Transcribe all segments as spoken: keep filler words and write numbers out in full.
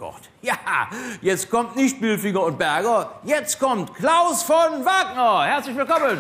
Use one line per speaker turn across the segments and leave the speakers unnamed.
Gott. Ja, jetzt kommt nicht Billfinger und Berger, jetzt kommt Klaus von Wagner. Herzlich willkommen.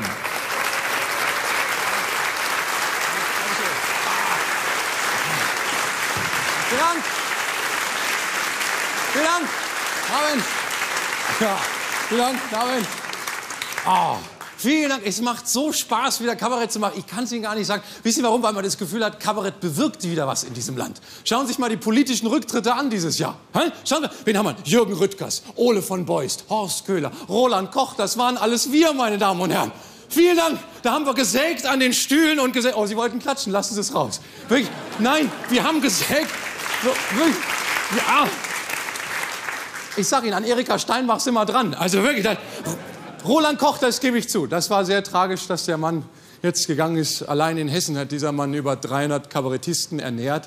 Vielen Dank. Vielen Dank. Abend. Ja, vielen Dank. Abend. Oh, vielen Dank. Es macht so Spaß, wieder Kabarett zu machen. Ich kann es Ihnen gar nicht sagen. Wissen Sie warum? Weil man das Gefühl hat, Kabarett bewirkt wieder was in diesem Land. Schauen Sie sich mal die politischen Rücktritte an dieses Jahr. Hä? Schauen Sie, wen haben wir? Jürgen Rüttgers, Ole von Beust, Horst Köhler, Roland Koch. Das waren alles wir, meine Damen und Herren. Vielen Dank. Da haben wir gesägt an den Stühlen und gesägt. Oh, Sie wollten klatschen. Lassen Sie es raus. Wirklich. Nein, wir haben gesägt. Wirklich. Ja. Ich sag Ihnen, an Erika Steinbach sind wir dran. Also wirklich. Das, Roland Koch, das gebe ich zu. Das war sehr tragisch, dass der Mann jetzt gegangen ist. Allein in Hessen hat dieser Mann über dreihundert Kabarettisten ernährt.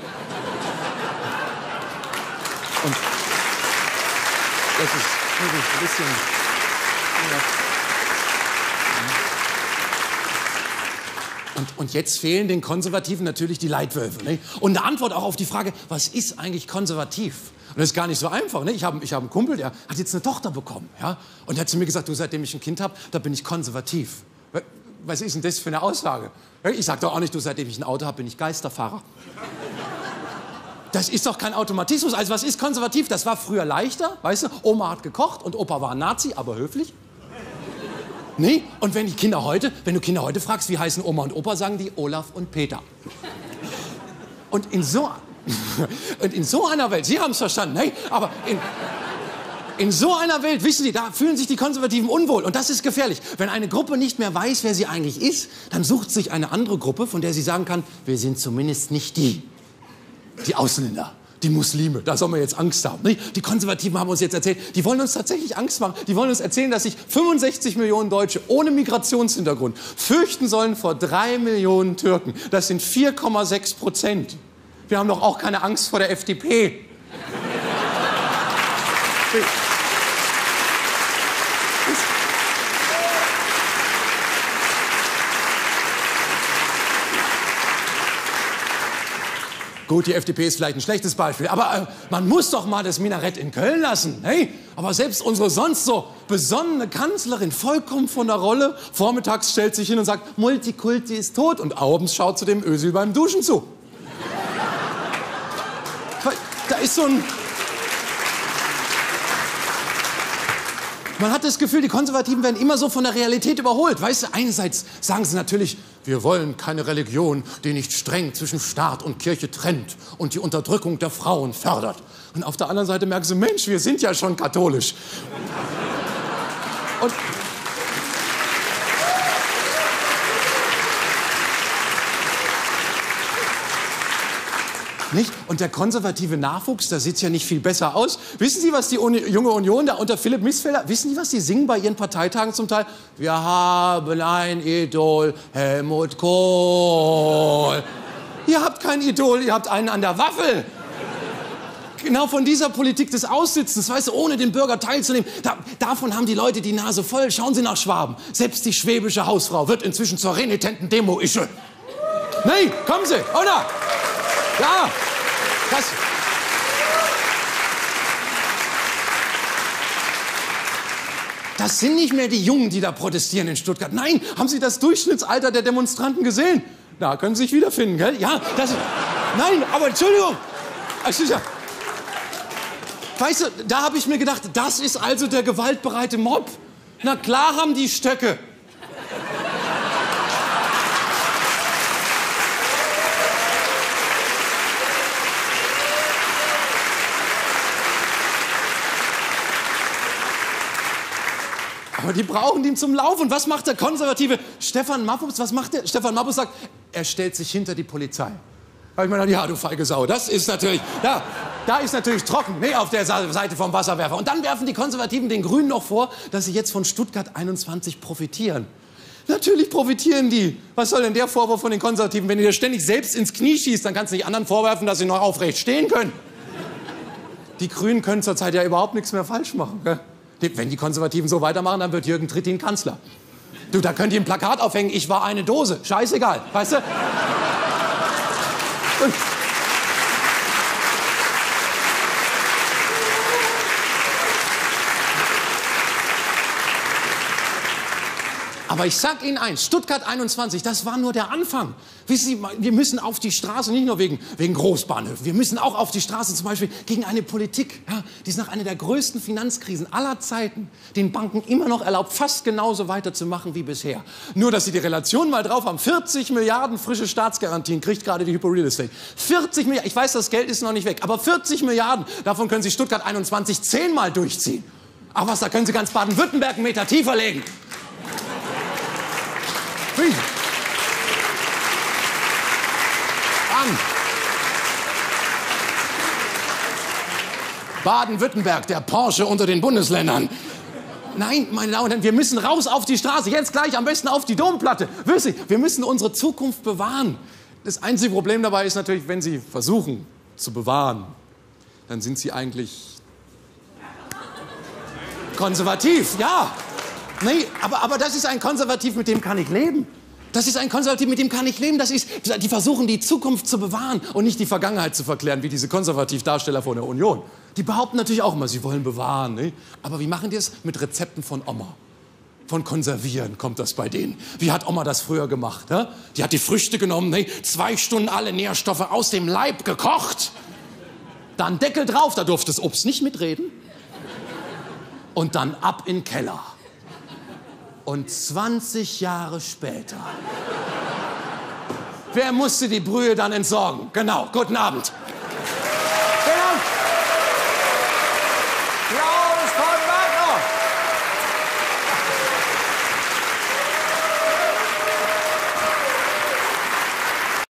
Und das ist wirklich ein bisschen... Und, und jetzt fehlen den Konservativen natürlich die Leitwölfe. Ne? Und eine Antwort auch auf die Frage, was ist eigentlich konservativ? Und das ist gar nicht so einfach. Ne? Ich habe ich hab einen Kumpel, der hat jetzt eine Tochter bekommen. Ja? Und der hat zu mir gesagt, du, seitdem ich ein Kind habe, da bin ich konservativ. Was ist denn das für eine Aussage? Ich sage doch auch nicht, du, seitdem ich ein Auto habe, bin ich Geisterfahrer. Das ist doch kein Automatismus. Also was ist konservativ? Das war früher leichter, weißt du? Oma hat gekocht und Opa war ein Nazi, aber höflich. Nee, und wenn die Kinder heute, wenn du Kinder heute fragst, wie heißen Oma und Opa, sagen die Olaf und Peter. Und in so, und in so einer Welt, Sie haben es verstanden, hey, aber in, in so einer Welt, wissen Sie, da fühlen sich die Konservativen unwohl. Und das ist gefährlich. Wenn eine Gruppe nicht mehr weiß, wer sie eigentlich ist, dann sucht sich eine andere Gruppe, von der sie sagen kann, wir sind zumindest nicht die, die Ausländer. Die Muslime, da soll man jetzt Angst haben. Nicht? Die Konservativen haben uns jetzt erzählt, die wollen uns tatsächlich Angst machen. Die wollen uns erzählen, dass sich fünfundsechzig Millionen Deutsche ohne Migrationshintergrund fürchten sollen vor drei Millionen Türken. Das sind vier Komma sechs Prozent. Wir haben doch auch keine Angst vor der F D P. Gut, die F D P ist vielleicht ein schlechtes Beispiel, aber äh, man muss doch mal das Minarett in Köln lassen. Hey, aber selbst unsere sonst so besonnene Kanzlerin, vollkommen von der Rolle, vormittags stellt sich hin und sagt, Multikulti ist tot und abends schaut zu dem Özil beim Duschen zu. Da ist so ein... Man hat das Gefühl, die Konservativen werden immer so von der Realität überholt. Weißt du, einerseits sagen sie natürlich, wir wollen keine Religion, die nicht streng zwischen Staat und Kirche trennt und die Unterdrückung der Frauen fördert. Und auf der anderen Seite merken sie, Mensch, wir sind ja schon katholisch. Und Nicht? Und der konservative Nachwuchs, der sieht ja nicht viel besser aus. Wissen Sie, was die Uni Junge Union da unter Philipp Missfelder, wissen Sie, was die singen bei ihren Parteitagen zum Teil? Wir haben ein Idol, Helmut Kohl. Ihr habt kein Idol, ihr habt einen an der Waffel. Genau von dieser Politik des Aussitzens, weißt du, ohne den Bürger teilzunehmen, da, davon haben die Leute die Nase voll. Schauen Sie nach Schwaben. Selbst die schwäbische Hausfrau wird inzwischen zur renitenten Demo-Ische. Nee, kommen Sie, oder? Ja, das... Das sind nicht mehr die Jungen, die da protestieren in Stuttgart. Nein, haben Sie das Durchschnittsalter der Demonstranten gesehen? Da können Sie sich wiederfinden, gell? Ja, das... Nein, aber Entschuldigung. Weißt du, da habe ich mir gedacht, das ist also der gewaltbereite Mob. Na klar haben die Stöcke. Aber die brauchen ihn zum Laufen. Was macht der konservative Stefan Mappus? Was macht der? Stefan Mappus sagt, er stellt sich hinter die Polizei. Da hab ich mir gedacht, ja, du feige Sau, das ist natürlich, ja, da ist natürlich trocken, ne, auf der Seite vom Wasserwerfer. Und dann werfen die Konservativen den Grünen noch vor, dass sie jetzt von Stuttgart einundzwanzig profitieren. Natürlich profitieren die. Was soll denn der Vorwurf von den Konservativen? Wenn ihr dir ständig selbst ins Knie schießt, dann kannst du nicht anderen vorwerfen, dass sie noch aufrecht stehen können. Die Grünen können zurzeit ja überhaupt nichts mehr falsch machen, gell? Wenn die Konservativen so weitermachen, dann wird Jürgen Trittin Kanzler. Du, da könnt ihr ein Plakat aufhängen, ich war eine Dose. Scheißegal, weißt du? Und Aber ich sag Ihnen eins, Stuttgart einundzwanzig, das war nur der Anfang. Wissen Sie, wir müssen auf die Straße, nicht nur wegen, wegen Großbahnhöfen, wir müssen auch auf die Straße zum Beispiel gegen eine Politik, ja, die es nach einer der größten Finanzkrisen aller Zeiten den Banken immer noch erlaubt, fast genauso weiterzumachen wie bisher. Nur, dass Sie die Relation mal drauf haben, vierzig Milliarden frische Staatsgarantien kriegt gerade die Hypo Real Estate. vierzig Milliarden, ich weiß, das Geld ist noch nicht weg, aber vierzig Milliarden, davon können Sie Stuttgart einundzwanzig zehnmal durchziehen. Ach was, da können Sie ganz Baden-Württemberg einen Meter tiefer legen. An. Baden-Württemberg, der Porsche unter den Bundesländern. Nein, meine Damen und Herren, wir müssen raus auf die Straße, jetzt gleich, am besten auf die Domplatte. Wissen Sie, wir müssen unsere Zukunft bewahren. Das einzige Problem dabei ist natürlich, wenn Sie versuchen zu bewahren, dann sind Sie eigentlich konservativ, ja. Nee, aber, aber das ist ein Konservativ, mit dem kann ich leben. Das ist ein Konservativ, mit dem kann ich leben. Das ist, die versuchen, die Zukunft zu bewahren und nicht die Vergangenheit zu verklären, wie diese Konservativdarsteller von der Union. Die behaupten natürlich auch immer, sie wollen bewahren. Ne? Aber wie machen die es? Mit Rezepten von Oma. Von Konservieren kommt das bei denen. Wie hat Oma das früher gemacht? Ne? Die hat die Früchte genommen, ne? zwei Stunden alle Nährstoffe aus dem Leib gekocht. Dann Deckel drauf, da durfte das Obst nicht mitreden. Und dann ab in den Keller. Und zwanzig Jahre später, wer musste die Brühe dann entsorgen? Genau, guten Abend.